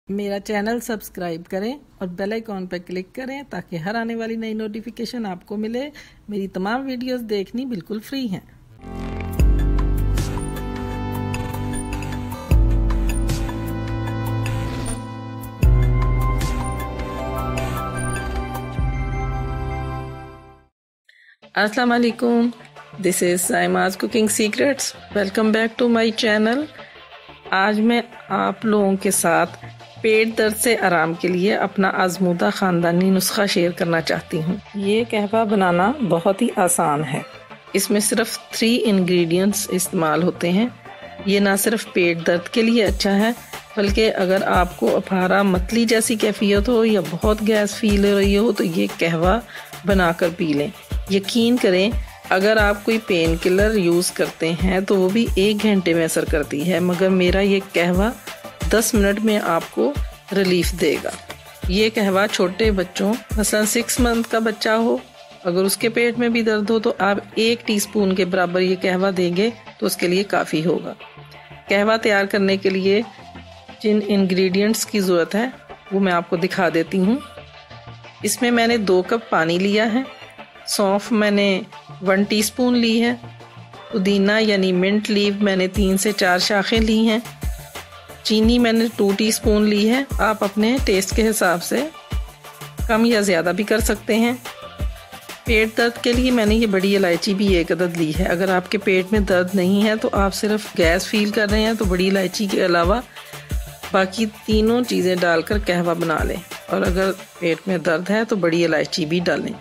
मेरा channel subscribe करें और बेल आइकॉन पर क्लिक करें ताकि हर आने वाली नई नोटिफिकेशन आपको मिले। मेरी तमाम वीडियोस देखनी बिल्कुल फ्री हैं। अस्सलाम वालेकुम, this is Saima's cooking secrets. Welcome back to my channel. आज मैं आप लोगों के साथ पेट दर्द से आराम के लिए अपना आजमूदा ख़ानदानी नुस्खा शेयर करना चाहती हूँ। ये कहवा बनाना बहुत ही आसान है। इसमें सिर्फ 3 इंग्रेडिएंट्स इस्तेमाल होते हैं। ये ना सिर्फ पेट दर्द के लिए अच्छा है, बल्कि अगर आपको अफारा मतली जैसी कैफियत हो या बहुत गैस फील हो रही हो तो ये कहवा बनाकर पी लें। यकीन करें, अगर आप कोई पेन किलर यूज़ करते हैं तो वो भी 1 घंटे में असर करती है, मगर मेरा ये कहवा 10 मिनट में आपको रिलीफ देगा। ये कहवा छोटे बच्चों, मसलन 6 मंथ का बच्चा हो, अगर उसके पेट में भी दर्द हो तो आप 1 टीस्पून के बराबर ये कहवा देंगे तो उसके लिए काफ़ी होगा। कहवा तैयार करने के लिए जिन इंग्रेडिएंट्स की ज़रूरत है वो मैं आपको दिखा देती हूँ। इसमें मैंने 2 कप पानी लिया है। सौंफ मैंने 1 टीस्पून ली है। पुदीना यानी मिंट लीव मैंने 3 से 4 शाखें ली हैं। चीनी मैंने 2 टीस्पून ली है। आप अपने टेस्ट के हिसाब से कम या ज़्यादा भी कर सकते हैं। पेट दर्द के लिए मैंने ये बड़ी इलायची भी 1 अदद ली है। अगर आपके पेट में दर्द नहीं है तो आप सिर्फ गैस फील कर रहे हैं तो बड़ी इलायची के अलावा बाकी तीनों चीज़ें डालकर कहवा बना लें, और अगर पेट में दर्द है तो बड़ी इलायची भी डालें।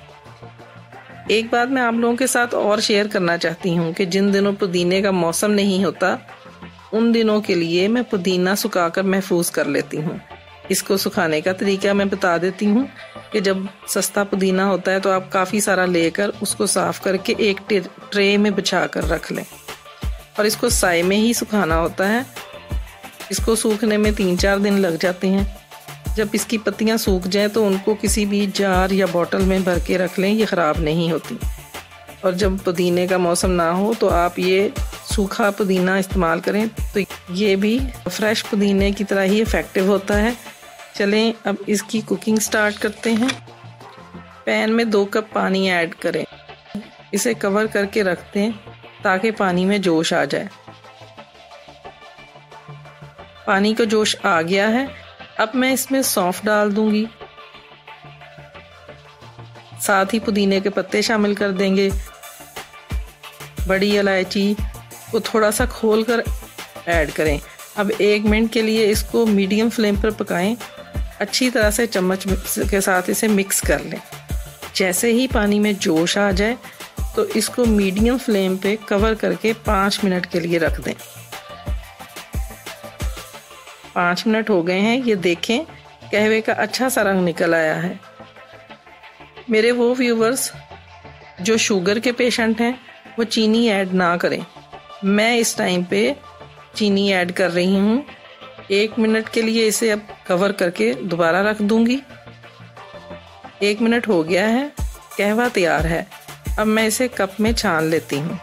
एक बात मैं आप लोगों के साथ और शेयर करना चाहती हूँ कि जिन दिनों पुदीने का मौसम नहीं होता उन दिनों के लिए मैं पुदीना सुखाकर महफूज कर लेती हूँ। इसको सुखाने का तरीका मैं बता देती हूँ कि जब सस्ता पुदीना होता है तो आप काफ़ी सारा लेकर उसको साफ़ करके एक ट्रे में बिछा कर रख लें, और इसको साए में ही सुखाना होता है। इसको सूखने में 3-4 दिन लग जाते हैं। जब इसकी पत्तियां सूख जाएं तो उनको किसी भी जार या बोतल में भर के रख लें, ये ख़राब नहीं होती। और जब पुदीने का मौसम ना हो तो आप ये सूखा पुदीना इस्तेमाल करें तो ये भी फ्रेश पुदीने की तरह ही इफ़ेक्टिव होता है। चलें अब इसकी कुकिंग स्टार्ट करते हैं। पैन में 2 कप पानी ऐड करें। इसे कवर करके रख दें ताकि पानी में जोश आ जाए। पानी का जोश आ गया है। अब मैं इसमें सौंफ डाल दूंगी, साथ ही पुदीने के पत्ते शामिल कर देंगे। बड़ी इलायची को थोड़ा सा खोल कर ऐड करें। अब 1 मिनट के लिए इसको मीडियम फ्लेम पर पकाएं। अच्छी तरह से चम्मच के साथ इसे मिक्स कर लें। जैसे ही पानी में जोश आ जाए तो इसको मीडियम फ्लेम पे कवर करके 5 मिनट के लिए रख दें। 5 मिनट हो गए हैं। ये देखें, कहवे का अच्छा सा रंग निकल आया है। मेरे वो व्यूवर्स जो शुगर के पेशेंट हैं वो चीनी ऐड ना करें। मैं इस टाइम पे चीनी ऐड कर रही हूँ। 1 मिनट के लिए इसे अब कवर करके दोबारा रख दूंगी। 1 मिनट हो गया है, कहवा तैयार है। अब मैं इसे कप में छान लेती हूँ।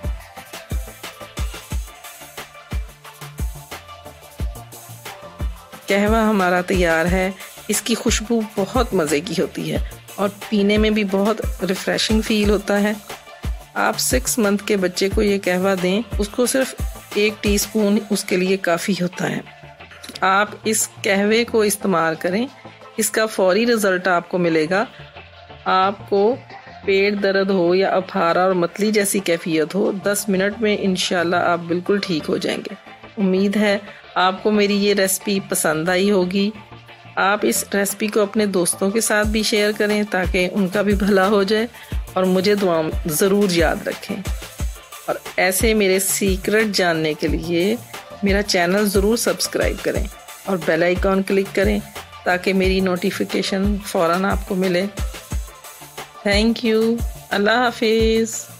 कहवा हमारा तैयार है। इसकी खुशबू बहुत मज़े की होती है और पीने में भी बहुत रिफ़्रेशिंग फील होता है। आप 6 मंथ के बच्चे को ये कहवा दें, उसको सिर्फ 1 टीस्पून उसके लिए काफ़ी होता है। आप इस कहवे को इस्तेमाल करें, इसका फौरी रिज़ल्ट आपको मिलेगा। आपको पेट दर्द हो या अफारा और मतली जैसी कैफियत हो, 10 मिनट में इंशाल्लाह आप बिल्कुल ठीक हो जाएंगे। उम्मीद है आपको मेरी ये रेसिपी पसंद आई होगी। आप इस रेसिपी को अपने दोस्तों के साथ भी शेयर करें ताकि उनका भी भला हो जाए, और मुझे दुआ ज़रूर याद रखें। और ऐसे मेरे सीक्रेट जानने के लिए मेरा चैनल ज़रूर सब्सक्राइब करें और बेल आइकॉन क्लिक करें ताकि मेरी नोटिफिकेशन फ़ौरन आपको मिले। Thank you. अल्लाह हाफिज़।